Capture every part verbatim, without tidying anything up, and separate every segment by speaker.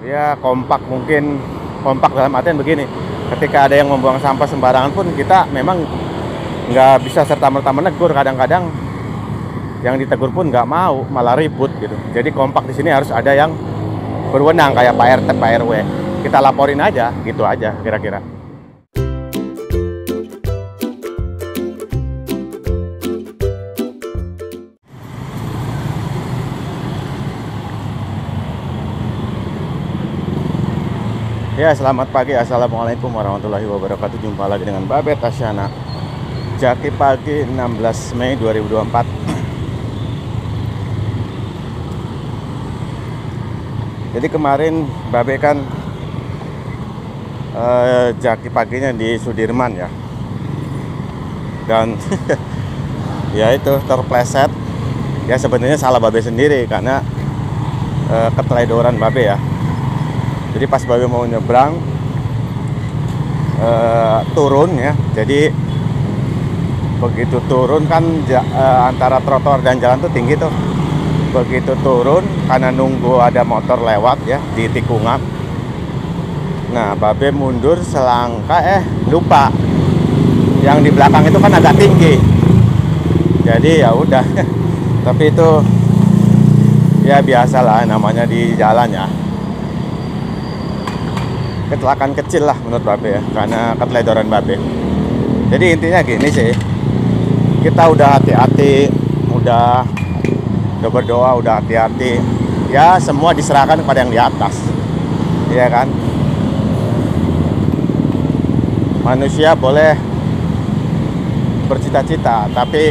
Speaker 1: ya kompak, mungkin kompak dalam artian begini, ketika ada yang membuang sampah sembarangan pun kita memang nggak bisa serta-merta menegur. Kadang-kadang yang ditegur pun nggak mau, malah ribut gitu. Jadi kompak di sini harus ada yang berwenang kayak Pak R T, Pak R W. Kita laporin aja, gitu aja kira-kira. Ya, selamat pagi. Assalamualaikum warahmatullahi wabarakatuh. Jumpa lagi dengan Babet Asyana. Jaki pagi enam belas Mei dua ribu dua puluh empat. Jadi kemarin Babe kan eh, jaki paginya di Sudirman ya. Dan ya itu terpleset. Ya sebenarnya salah Babe sendiri karena eh, keteledoran Babe ya. Jadi pas Babe mau nyebrang uh, turun ya. Jadi begitu turun kan uh, antara trotoar dan jalan tuh tinggi tuh. Begitu turun karena nunggu ada motor lewat ya di tikungan. Nah, Babe mundur selangkah eh lupa. Yang di belakang itu kan agak tinggi. Jadi ya udah. Tapi itu ya biasalah namanya di jalan ya. Kecelakaan kecil lah menurut Babe ya, karena keteledoran Babe. Jadi intinya gini sih, kita udah hati-hati, udah udah berdoa, udah hati-hati. Ya semua diserahkan kepada yang di atas, iya kan? Manusia boleh bercita-cita, tapi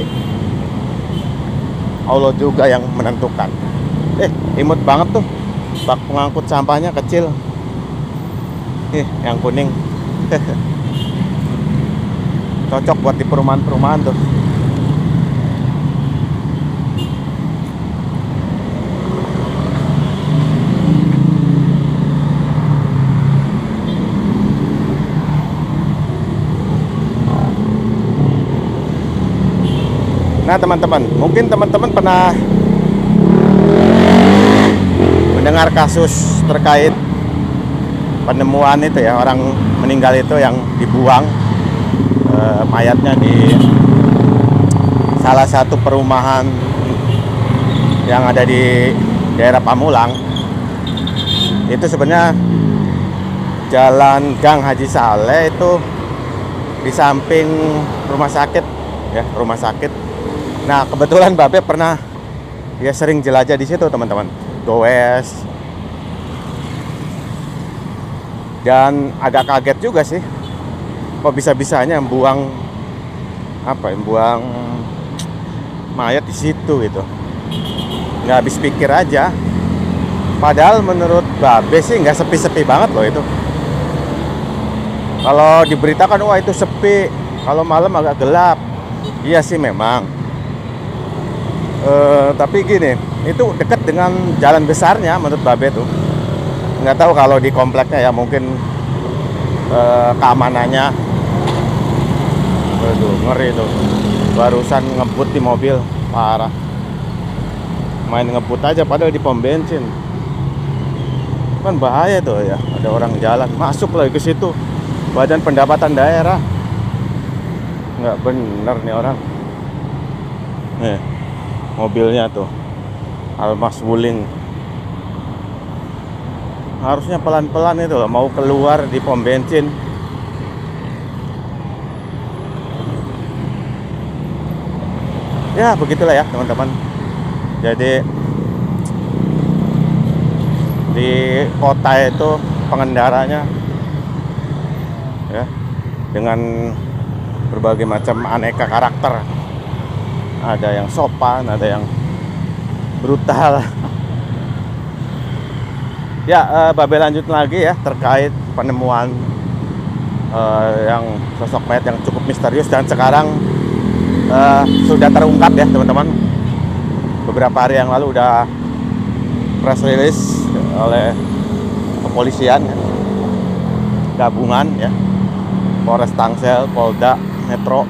Speaker 1: Allah juga yang menentukan. Eh, imut banget tuh, bak pengangkut sampahnya kecil. Ih, yang kuning cocok buat di perumahan-perumahan tuh. Nah teman-teman, mungkin teman-teman pernah mendengar kasus terkait penemuan itu ya, orang meninggal itu yang dibuang e, mayatnya di salah satu perumahan yang ada di daerah Pamulang. Itu sebenarnya Jalan Gang Haji Saleh itu di samping rumah sakit ya, rumah sakit. Nah, kebetulan Babe pernah ya sering jelajah di situ, teman-teman. Goes. Dan agak kaget juga sih, kok bisa-bisanya buang apa ya, buang mayat di situ gitu. Nggak habis pikir aja. Padahal menurut Babe sih nggak sepi-sepi banget loh itu. Kalau diberitakan wah itu sepi, kalau malam agak gelap. Iya sih memang. E, tapi gini, itu dekat dengan jalan besarnya menurut Babe tuh. Nggak tahu kalau di kompleknya ya, mungkin eh, keamanannya. Aduh, ngeri tuh. Barusan ngebut di mobil, parah. Main ngebut aja padahal di pom bensin. Kan bahaya tuh ya, ada orang jalan masuk lagi ke situ. Badan Pendapatan Daerah. Nggak bener nih orang. Nih, mobilnya tuh Almas Wuling. Harusnya pelan-pelan itu loh, mau keluar di pom bensin. Ya begitulah ya teman-teman. Jadi di kota itu pengendaranya ya dengan berbagai macam aneka karakter. Ada yang sopan, ada yang brutal. Ya, uh, Babe lanjut lagi ya terkait penemuan uh, yang sosok mayat yang cukup misterius dan sekarang uh, sudah terungkap ya teman-teman. Beberapa hari yang lalu udah press release oleh kepolisian ya, gabungan ya, Polres Tangsel, Polda Metro.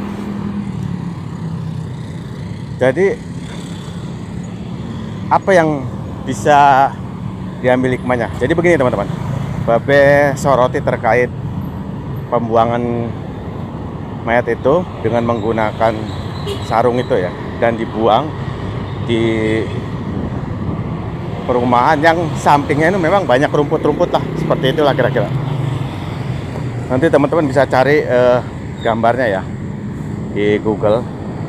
Speaker 1: Jadi apa yang bisa diambil hikmahnya. Jadi begini teman-teman, Babe soroti terkait pembuangan mayat itu dengan menggunakan sarung itu ya, dan dibuang di perumahan yang sampingnya itu memang banyak rumput-rumput lah, seperti itulah kira-kira. Nanti teman-teman bisa cari eh, gambarnya ya di Google.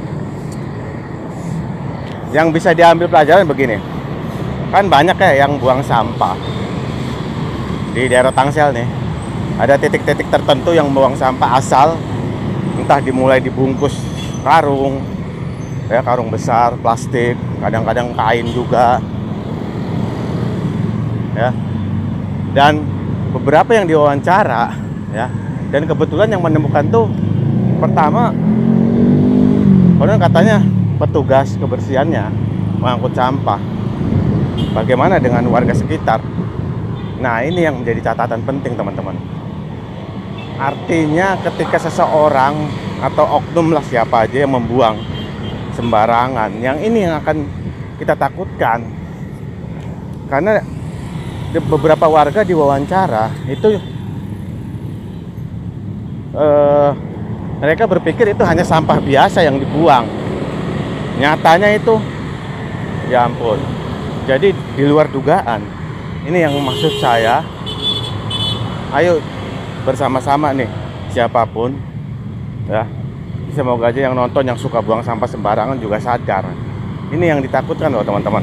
Speaker 1: Yang bisa diambil pelajaran begini, kan banyak ya yang buang sampah di daerah Tangsel nih. Ada titik-titik tertentu yang buang sampah asal, entah dimulai dibungkus karung ya, karung besar plastik, kadang-kadang kain juga ya. Dan beberapa yang diwawancara ya, dan kebetulan yang menemukan tuh pertama konon katanya petugas kebersihannya mengangkut sampah. Bagaimana dengan warga sekitar? Nah, ini yang menjadi catatan penting teman-teman. Artinya ketika seseorang atau oknum lah siapa aja yang membuang sembarangan, yang ini yang akan kita takutkan. Karena beberapa warga diwawancara itu eh, mereka berpikir itu hanya sampah biasa yang dibuang. Nyatanya itu, ya ampun, jadi di luar dugaan. Ini yang maksud saya. Ayo bersama-sama nih, siapapun ya, semoga aja yang nonton yang suka buang sampah sembarangan juga sadar. Ini yang ditakutkan loh teman-teman.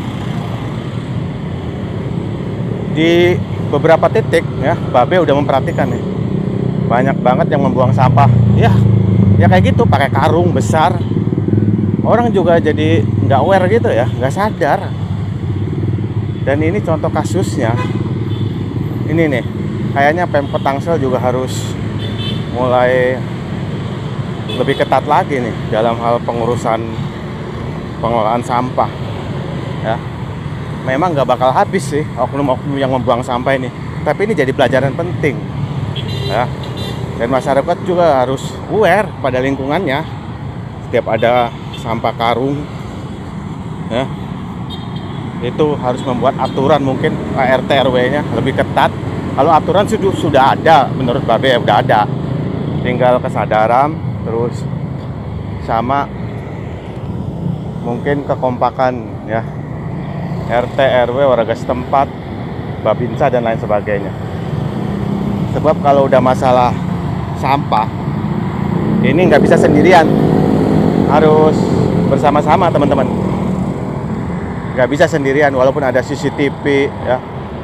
Speaker 1: Di beberapa titik ya, Babe udah memperhatikan nih, banyak banget yang membuang sampah ya, ya kayak gitu, pakai karung besar. Orang juga jadi nggak aware gitu ya, nggak sadar. Dan ini contoh kasusnya. Ini nih, kayaknya Pemkot Tangsel juga harus mulai lebih ketat lagi nih dalam hal pengurusan pengelolaan sampah ya. Memang nggak bakal habis sih oknum-oknum yang membuang sampah ini, tapi ini jadi pelajaran penting ya. Dan masyarakat juga harus aware pada lingkungannya. Setiap ada sampah karung ya, itu harus membuat aturan, mungkin R T R W-nya lebih ketat. Kalau aturan sudah sudah ada, menurut Babe ya udah ada, tinggal kesadaran terus sama mungkin kekompakan ya, R T R W, warga setempat, Babinsa dan lain sebagainya. Sebab kalau udah masalah sampah ini nggak bisa sendirian, harus bersama-sama teman-teman. Nggak bisa sendirian, walaupun ada C C T V ya,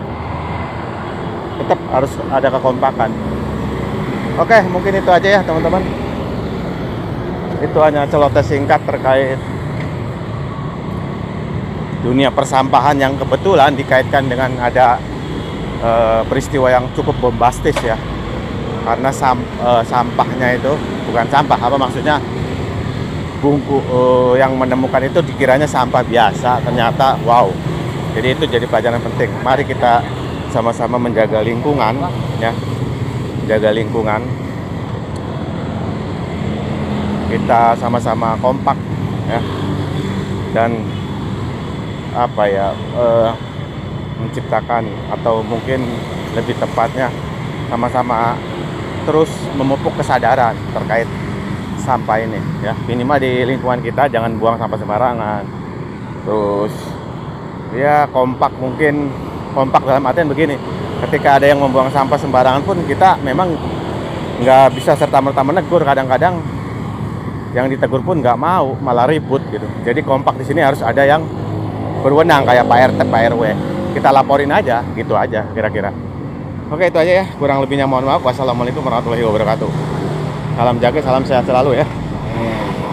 Speaker 1: tetap harus ada kekompakan. Oke, mungkin itu aja ya teman-teman. Itu hanya celoteh singkat terkait dunia persampahan yang kebetulan dikaitkan dengan ada e, peristiwa yang cukup bombastis ya. Karena sam, e, sampahnya itu bukan sampah, apa maksudnya, bungku uh, yang menemukan itu dikiranya sampah biasa, ternyata wow. Jadi itu jadi pelajaran penting. Mari kita sama-sama menjaga lingkungan ya, jaga lingkungan. Kita sama-sama kompak ya, dan apa ya, uh, menciptakan, atau mungkin lebih tepatnya sama-sama terus memupuk kesadaran terkait sampah ini ya. Minimal di lingkungan kita jangan buang sampah sembarangan. Terus ya kompak, mungkin kompak dalam artian begini, ketika ada yang membuang sampah sembarangan pun kita memang nggak bisa serta-merta menegur. Kadang-kadang yang ditegur pun nggak mau, malah ribut gitu. Jadi kompak di sini harus ada yang berwenang, kayak Pak R T, Pak R W. Kita laporin aja, gitu aja kira-kira. Oke, itu aja ya, kurang lebihnya mohon maaf. Wassalamualaikum warahmatullahi wabarakatuh. Salam jaga, salam sehat selalu ya. Hmm.